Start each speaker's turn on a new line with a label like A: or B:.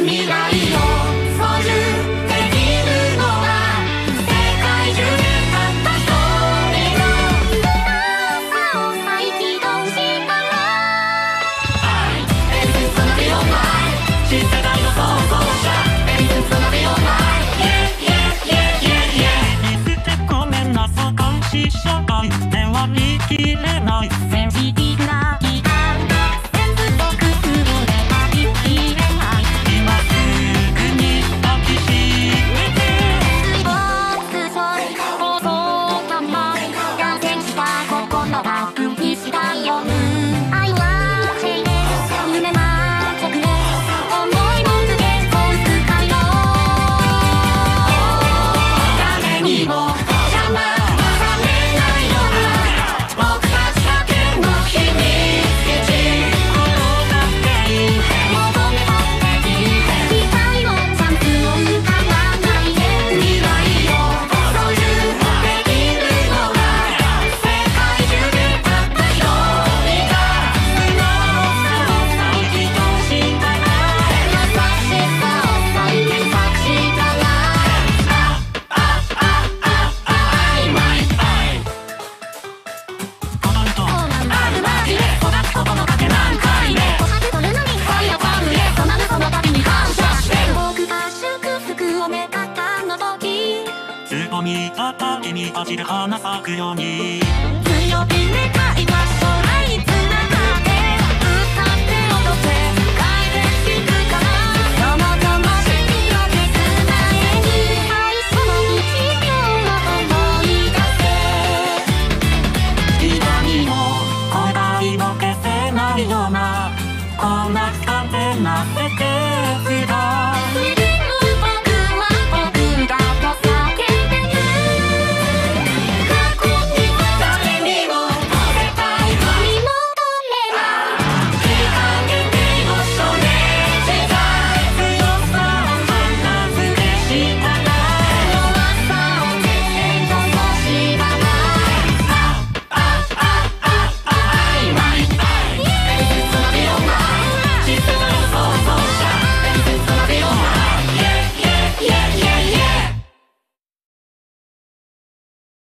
A: 未来を操縦できるのは世界中でたった一人の朝を再起動したらエビスつなげようない新世代の創造者エビスつなげようない
B: 見捨てごめんなさ監視社会では見切れない
A: センシティブな期間が全部と工夫では見切れない
B: 今すぐに抱きしめて
A: 水没そう放送感ま断線した心が分岐したよ愛はチェイレ夢は直で思いもつけそう使いの誰にも邪魔されないような僕たちだけの秘密基地
B: 転がっていい
A: 求めたっていい期待のチャンスを浮かばないで未来を操縦できるのは世界中でたった一人だ
B: 素直さを再起動したら
A: 優しさを再検索したら曖昧
B: コバルト
A: あるまじで育つことのかけ何回目琥珀取るのに愛をパンへ染まるその度に感謝してる僕が祝福をめかったの時
B: つぼみ畑に味で花咲くように
A: 強火で買いまし